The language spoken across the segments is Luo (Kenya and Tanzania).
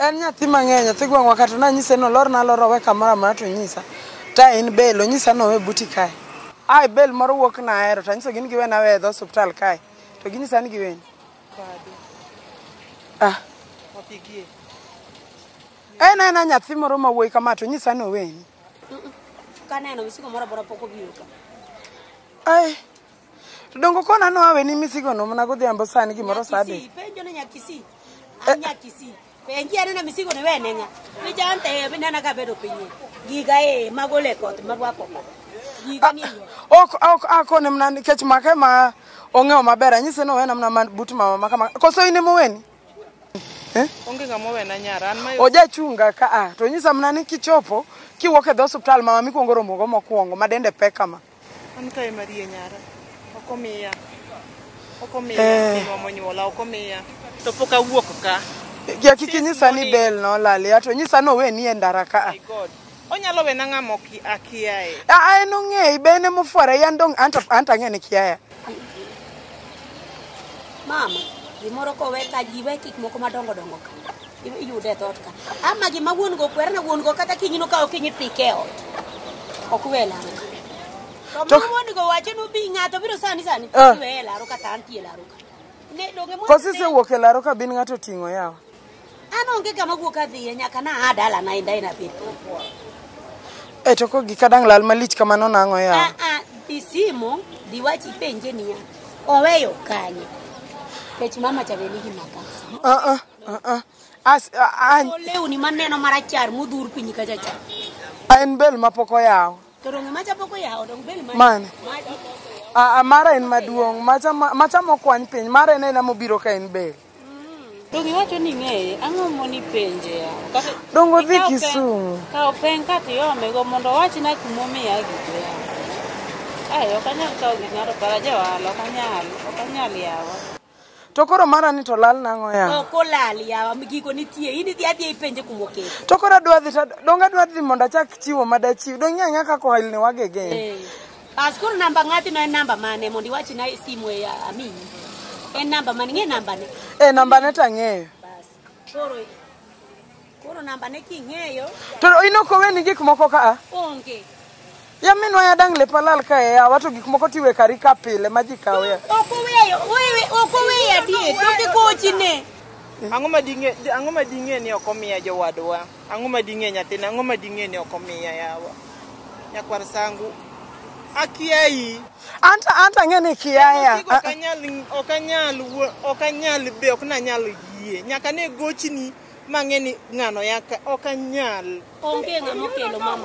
En nyathi mang'eny, nyathi gwang'wa kata nanyise no lor naloro we kamoro amora to nyisa. Ta en belo nyisa no we buti kae. Ai bel moro wuok na ahero to nyiso gin giwena we dho hospital kae. To ginyisa ni giweni. Wapigie. En nyathi moro mawuoyi kama to nyisa no weni. Kaneno misigo moro bora poko biro ka. Ai. To dongo kona no aweni misigo no mana godhiambo sani gimoro sade. Penjo na nyakisi. Anyakisi. Penji anena misigo ne wenenga. Mi jante binana ka bedo pinye. Giga magole kot marwako ka. Giga ni yo. Ok akone mna kech make ma ong'eyo maber anyise no wena mna but mama kama. Koso ine moweni? Onge ngamo wena nyara an mayo. Oja chunga ka to nyisa mna ni kichopo kiwuok e hospital mama mikuongo romo go mokuongo madende pek kama. An kae Marie nyara. Okomiya. Okomiya monyuola okomiya. To pok awuok ka. Ya kiki nyisa ni bel no lali to nyisa no we ni e ndara ka. My God. Onyalo wena ngamo akiae. Ai no ng'ei bene mofuare yan dong anta ng'e ni kiaya. Mama, gimoro ko weka jiwe kik moko madongo dongo ka. Iyude thot ka. Ama gima wuon go kwer na wuon go kata kinyino ka okinyi pike ot. Ok wela. To wuon go wacho no bi ng'ato biro sani wela ro kata antie laro ka. Ne donge mo. Kosi se wuok e laro ka bin ng'ato ting'o yawa. Ano onge kama wuok adhi nyaka na adala na inda ina bit. To ko gikadang lal malich kama no nang'o yawa. Disimo diwachi penje niya. Oweyo kanye. Kech mama chabeli gimaka. Leuni maneno marachar mudhur pinyi kacha cha. En bel mapoko yawo. To ronge macha poko yawo dong bel mane. Mara en maduong' macha mokwany piny mara en ena mobiro ka en bel. Dongi wacho ni ng'eye ang'o moni penje ya. Dongo dhi Kisumu. Ka open ka tiome go mondo wach na kumomiya giko ya. Ai okanyal kawo ging'ato karaja wala okanyal yawa. To koro mara ni to lal nang'o yawa. Ok olal yawa giko nitie ini dhi adhi penje kumoke. To koro adwa dhi mondo achak chiwo madachiw. Dong nyanya kako halne wagege. Paskoro namba ng'ati no en namba mane mondo iwach na simu ya amini. En namba mane ng'e namba ne? Namba ne tang'eyo. Bas. Koro namba ne king'eyo. To inoko weni gik moko ka? Onge. Ya minwa ya dang lepalal ka ya watu gik moko tiwe kari ka pile maji kawe ya. Okoweya die toke kochine. Ang'o mading'e ni okomiya jowadwa. Ang'o mading'e nyathina ang'o mading'e ni okomiya yawa. Nyakwar sangu akiai. Anta ng'ene kiaya. Okanyal be oknanyal yie. Nyaka ne gochini mang'eni ng'ano yaka okanyal. Onge ng'amo kelo mama.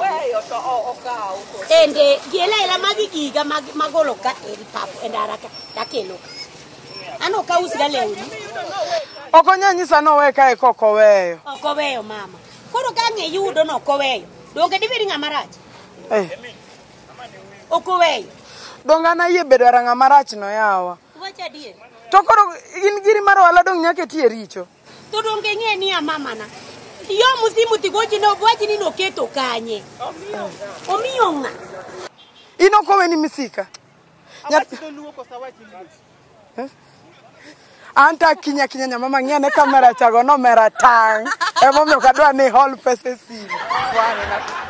Ende giela magi giga magolo ka eri papo endara ka takelo. Ano ka usga leuni. Okonyanyisa no we kae kokoweyo. Okoweyo mama. Koro ka ng'e yudo no koweyo. Donge dibiri ng'ama rach. Okoweyo. Donga na yie bedo ranga marach no yawa. Wacha die. To koro in giri mar wala dong nyake tie richo. To donge ng'e ni mama na. Yo musimu tigoji no bwaji ni no keto kanye. Omiyo ng'a. Inoko weni misika. Anta kinya nyama ng'ene kamera chago no mera tang. Emomiyo kadwa ni hol pese simu.